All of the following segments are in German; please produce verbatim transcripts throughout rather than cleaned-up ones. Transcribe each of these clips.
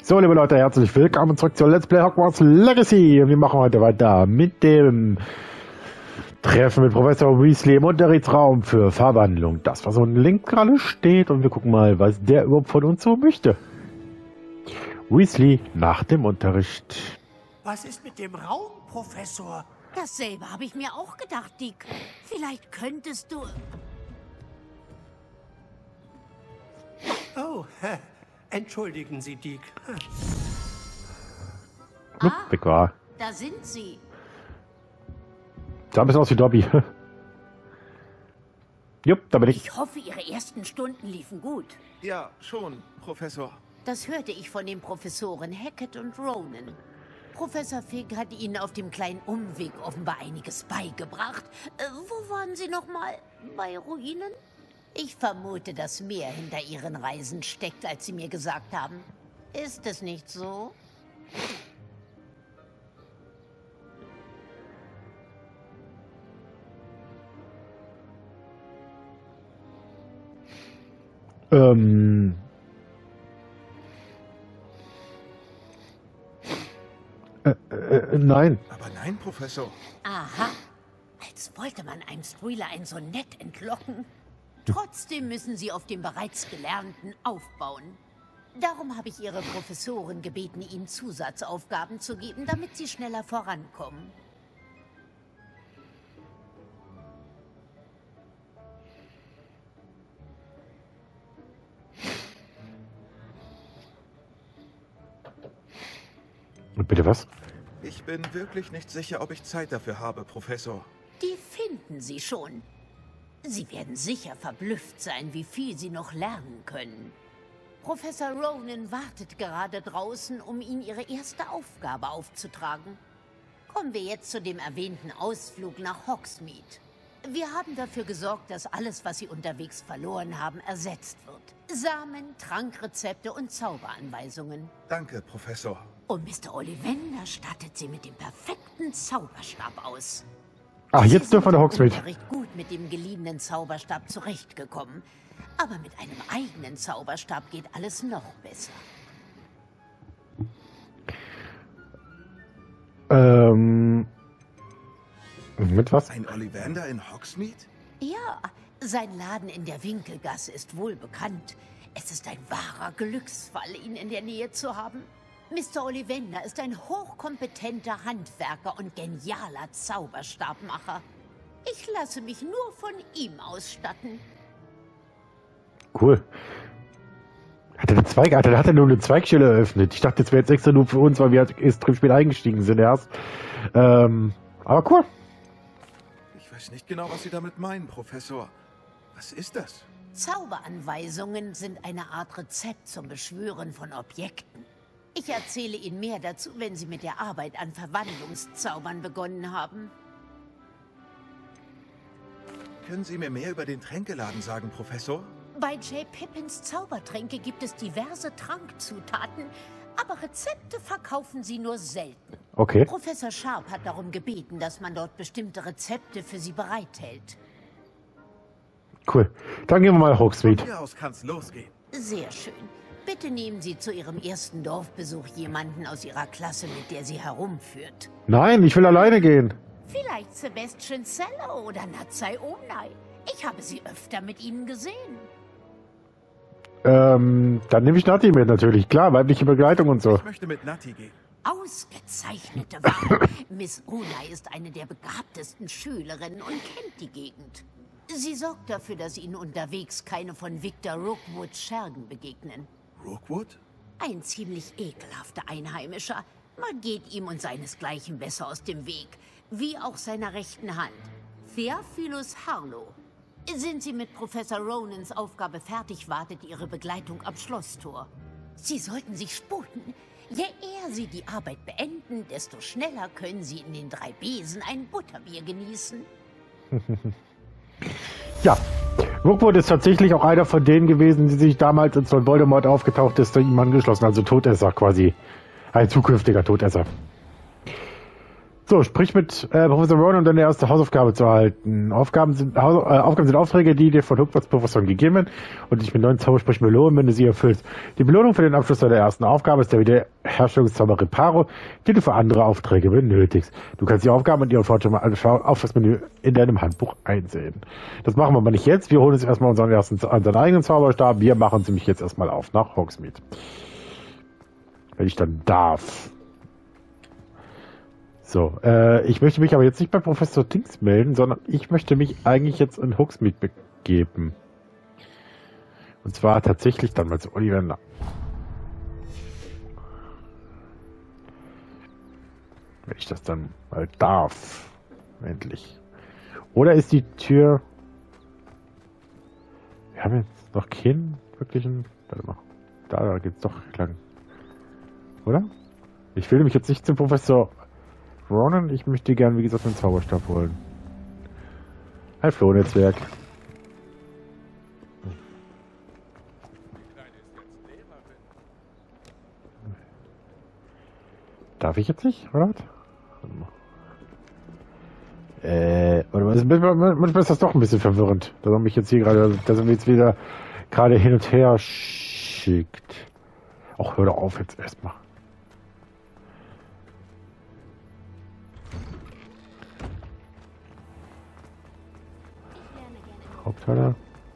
So, liebe Leute, herzlich willkommen zurück zur Let's Play Hogwarts Legacy. Und wir machen heute weiter mit dem Treffen mit Professor Weasley im Unterrichtsraum für Verwandlung. Das, was unten links gerade steht. Und wir gucken mal, was der überhaupt von uns so möchte. Weasley nach dem Unterricht. Was ist mit dem Raum, Professor? Dasselbe habe ich mir auch gedacht, Dick. Vielleicht könntest du... Oh, hä. Entschuldigen Sie, Dick. Ah, weg war. Da sind sie. Sah ein bisschen aus wie Dobby. Jupp, da bin ich. Ich hoffe, Ihre ersten Stunden liefen gut. Ja, schon, Professor. Das hörte ich von den Professoren Hackett und Ronan. Professor Fig hat Ihnen auf dem kleinen Umweg offenbar einiges beigebracht. Äh, wo waren Sie nochmal? Bei Ruinen? Ich vermute, dass mehr hinter Ihren Reisen steckt, als Sie mir gesagt haben. Ist es nicht so? Ähm... Äh, äh, nein. Aber nein, Professor. Aha. Als wollte man einem Squealer ein so nett entlocken. Trotzdem müssen Sie auf dem bereits Gelernten aufbauen. Darum habe ich Ihre Professoren gebeten, Ihnen Zusatzaufgaben zu geben, damit Sie schneller vorankommen. Bitte was? Ich bin wirklich nicht sicher, ob ich Zeit dafür habe, Professor. Die finden Sie schon. Sie werden sicher verblüfft sein, wie viel Sie noch lernen können. Professor Ronan wartet gerade draußen, um Ihnen Ihre erste Aufgabe aufzutragen. Kommen wir jetzt zu dem erwähnten Ausflug nach Hogsmeade. Wir haben dafür gesorgt, dass alles, was Sie unterwegs verloren haben, ersetzt wird. Samen, Trankrezepte und Zauberanweisungen. Danke, Professor. Und Mister Ollivander stattet Sie mit dem perfekten Zauberstab aus. Ach, jetzt dürfen wir nach Hogsmeade. Sie sind recht gut mit dem geliehenen Zauberstab zurechtgekommen. Aber mit einem eigenen Zauberstab geht alles noch besser. Ähm... Mit was? Ein Ollivander in Hogsmeade? Ja, sein Laden in der Winkelgasse ist wohl bekannt. Es ist ein wahrer Glücksfall, ihn in der Nähe zu haben. Mister Ollivander ist ein hochkompetenter Handwerker und genialer Zauberstabmacher. Ich lasse mich nur von ihm ausstatten. Cool. Hat er eine Zweig, hat er, hat er nur eine Zweigstelle eröffnet? Ich dachte, das wäre jetzt extra nur für uns, weil wir extrem spät eingestiegen sind erst. Ähm, aber cool. Ich weiß nicht genau, was Sie damit meinen, Professor. Was ist das? Zauberanweisungen sind eine Art Rezept zum Beschwören von Objekten. Ich erzähle Ihnen mehr dazu, wenn Sie mit der Arbeit an Verwandlungszaubern begonnen haben. Können Sie mir mehr über den Tränkeladen sagen, Professor? Bei J. Pippins Zaubertränke gibt es diverse Trankzutaten, aber Rezepte verkaufen sie nur selten. Okay. Professor Sharp hat darum gebeten, dass man dort bestimmte Rezepte für Sie bereithält. Cool. Dann gehen wir mal Hogsmeade. Von hier aus kann's losgehen. Sehr schön. Bitte nehmen Sie zu Ihrem ersten Dorfbesuch jemanden aus Ihrer Klasse, mit der Sie herumführt. Nein, ich will alleine gehen. Vielleicht Sebastian Cello oder Natsai Omnai. Ich habe sie öfter mit Ihnen gesehen. Ähm, dann nehme ich Nati mit natürlich. Klar, weibliche Begleitung und so. Ich möchte mit Nati gehen. Ausgezeichnete Wahl. Miss Omnai ist eine der begabtesten Schülerinnen und kennt die Gegend. Sie sorgt dafür, dass Ihnen unterwegs keine von Victor Rookwoods Schergen begegnen. Rookwood? Ein ziemlich ekelhafter Einheimischer. Man geht ihm und seinesgleichen besser aus dem Weg. Wie auch seiner rechten Hand. Theophilus Harlow. Sind Sie mit Professor Ronans Aufgabe fertig, wartet Ihre Begleitung am Schlosstor. Sie sollten sich sputen. Je eher Sie die Arbeit beenden, desto schneller können Sie in den drei Besen ein Butterbier genießen. Ja, Rookwood ist tatsächlich auch einer von denen gewesen, die sich damals, als von Voldemort aufgetaucht ist, ihm angeschlossen. Also Todesser quasi. Ein zukünftiger Todesser. So, sprich mit äh, Professor Rowan, um deine erste Hausaufgabe zu erhalten. Aufgaben sind, Haus, äh, Aufgaben sind Aufträge, die dir von Hogwarts Professoren gegeben werden und dich mit neuen Zaubersprüchen belohnen, wenn du sie erfüllst. Die Belohnung für den Abschluss deiner ersten Aufgabe ist der Wiederherstellungszauber Reparo, den du für andere Aufträge benötigst. Du kannst die Aufgaben und ihre Fortschritte im Auftragsmenü in deinem Handbuch einsehen. Das machen wir aber nicht jetzt. Wir holen uns erstmal unseren ersten, unseren eigenen Zauberstab. Wir machen uns nämlich jetzt erstmal auf nach Hogsmeade. Wenn ich dann darf. So, äh, ich möchte mich aber jetzt nicht bei Professor Dings melden, sondern ich möchte mich eigentlich jetzt in Hogsmeade begeben. Und zwar tatsächlich dann mal zu Ollivander. Wenn ich das dann mal darf. Endlich. Oder ist die Tür... Wir haben jetzt noch keinen wirklichen... Warte mal. Da, da geht's doch lang. Oder? Ich will nämlich jetzt nicht zum Professor... Ronan, ich möchte gerne, wie gesagt, einen Zauberstab holen. Ein Flohnetzwerk. Darf ich jetzt nicht, oder? Äh, oder was? Manchmal ist das doch ein bisschen verwirrend, dass er mich jetzt hier gerade, dass er mich jetzt wieder gerade hin und her schickt. Auch hör doch auf jetzt erstmal. Hauptteile.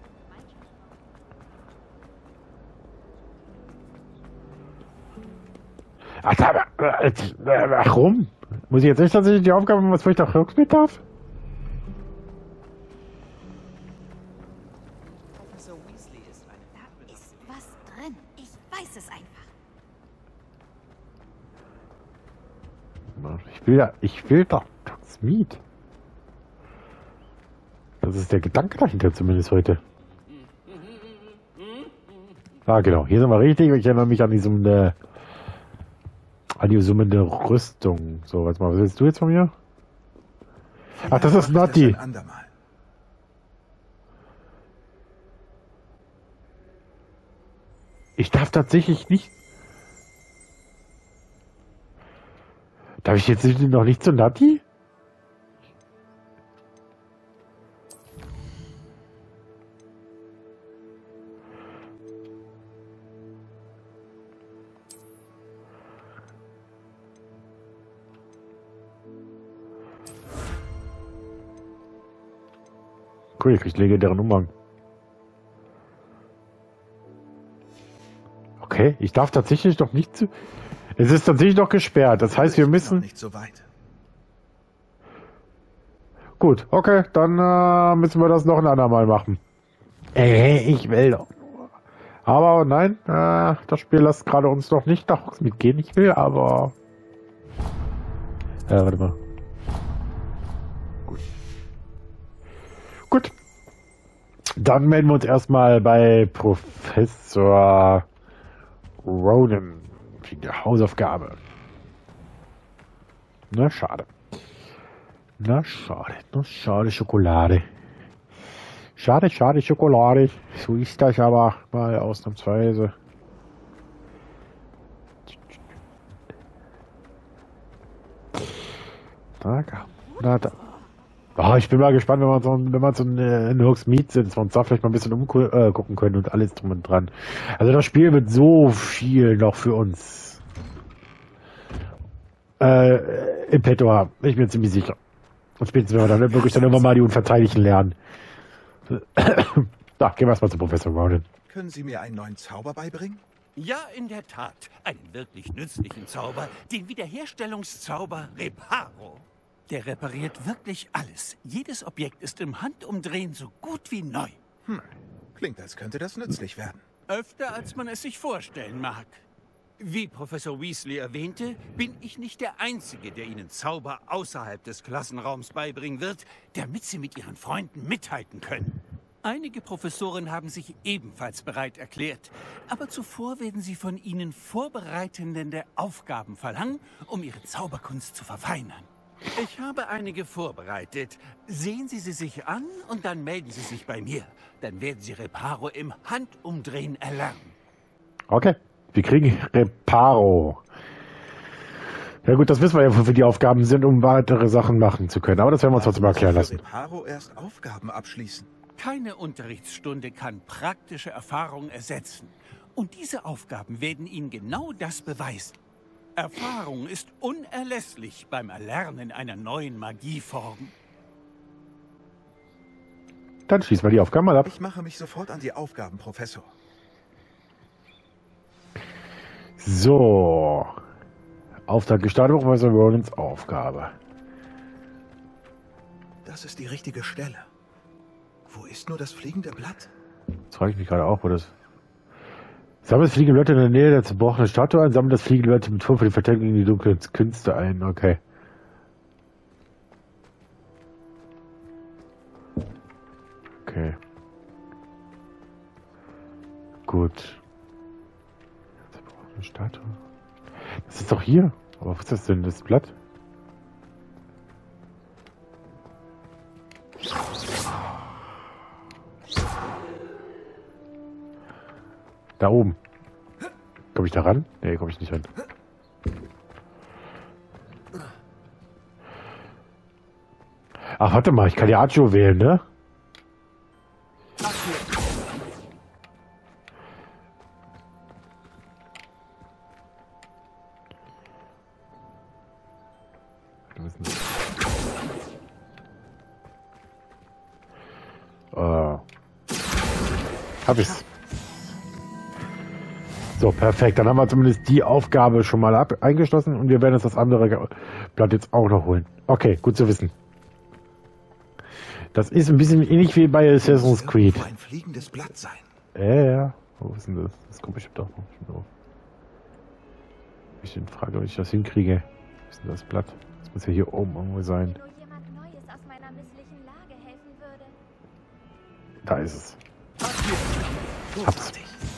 Ach, da, äh, warum? Muss ich jetzt echt tatsächlich die Aufgabe machen, was ich nach Hogsmeade darf? Professor Weasley ist eine... Da ist was drin. Ich weiß es einfach. Ich will ja, ich will doch Hogsmeade. Das ist der Gedanke dahinter zumindest heute. Ah, genau. Hier sind wir richtig. Ich erinnere mich an die summende, an die summende Rüstung. So, was mal, was willst du jetzt von mir? Ach, das ist Nati. Ich darf tatsächlich nicht. Darf ich jetzt noch nicht zu Nati? Cool, ich krieg legendären Umhang. Okay, ich darf tatsächlich noch nicht zu... Es ist tatsächlich noch gesperrt. Das heißt, wir müssen... Nicht so weit. Gut, okay, dann äh, müssen wir das noch ein andermal machen. Äh, ich will doch. Aber nein, äh, das Spiel lässt gerade uns noch nicht nach Hogsmeade gehen. Ich will, aber... Äh, warte mal. Gut. Gut. Dann melden wir uns erstmal bei Professor Ronan wegen der Hausaufgabe. Na, schade. Na, schade. Na, schade Schokolade. Schade, schade Schokolade. So ist das aber mal ausnahmsweise. Na, na, da. Oh, ich bin mal gespannt, wenn wir so, wenn wir so in Hogsmeade sind, dass wir uns da vielleicht mal ein bisschen umgucken können und alles drum und dran. Also das Spiel wird so viel noch für uns äh, im Petto haben. Ich bin ziemlich sicher. Und spätestens, wenn wir dann wirklich dann immer mal die Unverteidiglichen lernen. Da, gehen wir erstmal zu Professor Rowan. Können Sie mir einen neuen Zauber beibringen? Ja, in der Tat. Einen wirklich nützlichen Zauber. Den Wiederherstellungszauber Reparo. Der repariert wirklich alles. Jedes Objekt ist im Handumdrehen so gut wie neu. Hm. Klingt, als könnte das nützlich werden. Öfter, als man es sich vorstellen mag. Wie Professor Weasley erwähnte, bin ich nicht der Einzige, der Ihnen Zauber außerhalb des Klassenraums beibringen wird, damit Sie mit Ihren Freunden mithalten können. Einige Professoren haben sich ebenfalls bereit erklärt, aber zuvor werden sie von Ihnen vorbereitende Aufgaben verlangen, um Ihre Zauberkunst zu verfeinern. Ich habe einige vorbereitet. Sehen Sie sie sich an und dann melden Sie sich bei mir. Dann werden Sie Reparo im Handumdrehen erlernen. Okay, wir kriegen Reparo. Ja gut, das wissen wir ja, wofür die Aufgaben sind, um weitere Sachen machen zu können. Aber das werden wir uns trotzdem mal erklären lassen. Reparo erst Aufgaben abschließen. Keine Unterrichtsstunde kann praktische Erfahrung ersetzen. Und diese Aufgaben werden Ihnen genau das beweisen. Erfahrung ist unerlässlich beim Erlernen einer neuen Magieform. Dann schließen wir die Aufgaben mal ab. Ich mache mich sofort an die Aufgaben, Professor. So. Auftrag gestartet, Professor Ronins Aufgabe. Das ist die richtige Stelle. Wo ist nur das fliegende Blatt? Das frage ich mich gerade auch, wo das... Sammelt das fliegende Blatt in der Nähe der zerbrochenen Statue ein, sammelt das fliegende Blatt mit Turm für die Verteidigung gegen die dunklen Künste ein. Okay. Okay. Gut. Zerbrochene Statue. Das ist doch hier. Aber was ist das denn, das Blatt? Da oben. Komme ich da ran? Nee, komme ich nicht ran. Ach, warte mal, ich kann ja Arjo wählen, ne? Uh, hab ich's. So, perfekt. Dann haben wir zumindest die Aufgabe schon mal ab eingeschlossen und wir werden uns das andere Blatt jetzt auch noch holen. Okay, gut zu wissen. Das ist ein bisschen ähnlich wie bei Assassin's Creed. Ein fliegendes Blatt sein. Ja, ja. Wo ist denn das? Das kommt bestimmt auch noch. Ich frage, ob ich das hinkriege. Wo ist denn das Blatt? Das muss ja hier oben irgendwo sein. Da ist es. Hab's.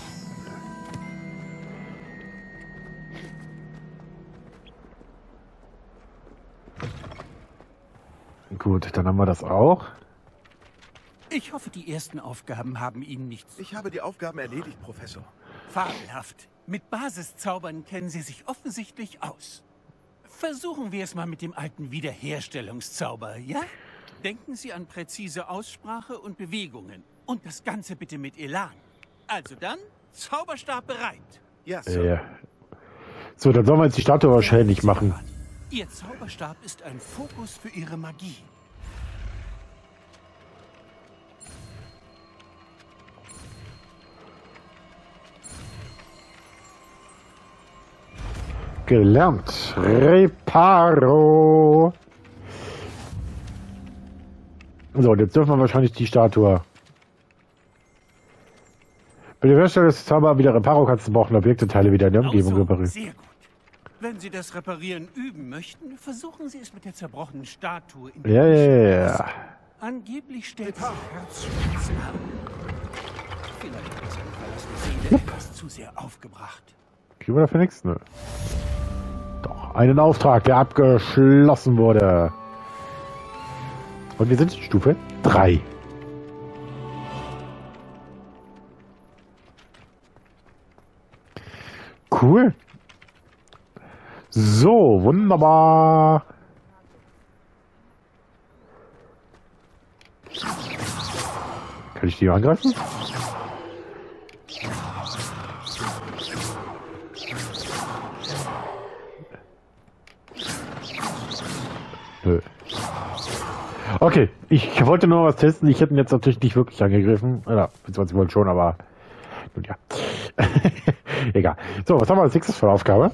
Gut, dann haben wir das auch. Ich hoffe, die ersten Aufgaben haben Ihnen nichts. Ich habe die Aufgaben erledigt, Professor. Fabelhaft. Mit Basiszaubern kennen Sie sich offensichtlich aus. Versuchen wir es mal mit dem alten Wiederherstellungszauber, ja? Denken Sie an präzise Aussprache und Bewegungen. Und das Ganze bitte mit Elan. Also dann, Zauberstab bereit. Ja, Sir. Ja. So, dann sollen wir jetzt die Statue wahrscheinlich machen. Ihr Zauberstab ist ein Fokus für Ihre Magie. Gelernt. Reparo. So, und jetzt dürfen wir wahrscheinlich die Statue. Bei der Herstellung des Zauber wieder Reparo kannst du brauchen Objekte, Teile wieder in der Umgebung reparieren. Sehr gut. Wenn Sie das Reparieren üben möchten, versuchen Sie es mit der zerbrochenen Statue in Ja, ja, ja. Angeblich stellt sie Herzschmerzen an. Vielleicht ist eine verlassene Seele etwas zu sehr aufgebracht. Kriegen wir dafür nichts? Nö. Doch, einen Auftrag, der abgeschlossen wurde. Und wir sind Stufe drei. Cool. So, wunderbar. Kann ich die angreifen? Nö. Okay, ich wollte nur was testen. Ich hätte ihn jetzt natürlich nicht wirklich angegriffen. Ja, beziehungsweise wollte schon, aber nun ja. Egal. So, was haben wir als nächstes für eine Aufgabe?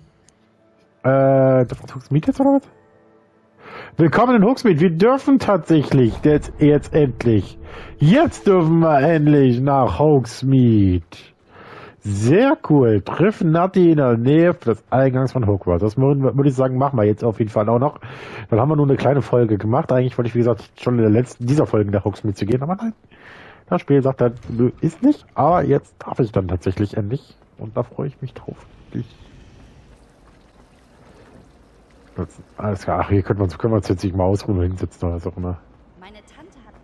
Äh, das Hogsmeade jetzt oder was? Willkommen in Hogsmeade. Wir dürfen tatsächlich jetzt, jetzt endlich. Jetzt dürfen wir endlich nach Hogsmeade. Sehr cool. Treffen Nati in der Nähe des Eingangs von Hogwarts. Das würde ich sagen, machen wir jetzt auf jeden Fall auch noch. Dann haben wir nur eine kleine Folge gemacht. Eigentlich wollte ich, wie gesagt, schon in der letzten dieser Folge nach Hogsmeade zu gehen. Aber nein, das Spiel sagt halt, ist nicht. Aber jetzt darf ich dann tatsächlich endlich. Und da freue ich mich drauf. Ich Alles klar. Ach, hier können wir uns, können wir uns jetzt nicht mal ausruhen oder hinsetzen oder was auch immer. Meine Tante hat...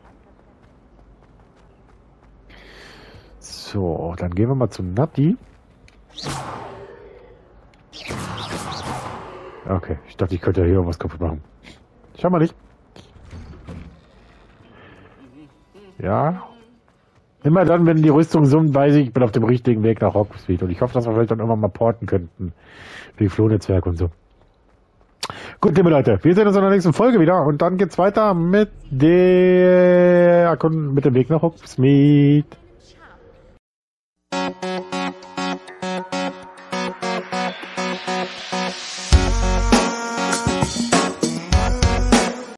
So, dann gehen wir mal zu Nati. Okay, ich dachte, ich könnte hier irgendwas kaputt machen. Schau mal nicht. Ja. Immer dann, wenn die Rüstung summt, weiß ich, ich bin auf dem richtigen Weg nach Hogsmeade. Und ich hoffe, dass wir vielleicht dann irgendwann mal porten könnten. Wie Flohnetzwerk und so. Gut, liebe Leute, wir sehen uns in der nächsten Folge wieder. Und dann geht's weiter mit der mit dem Weg nach Hogsmeade.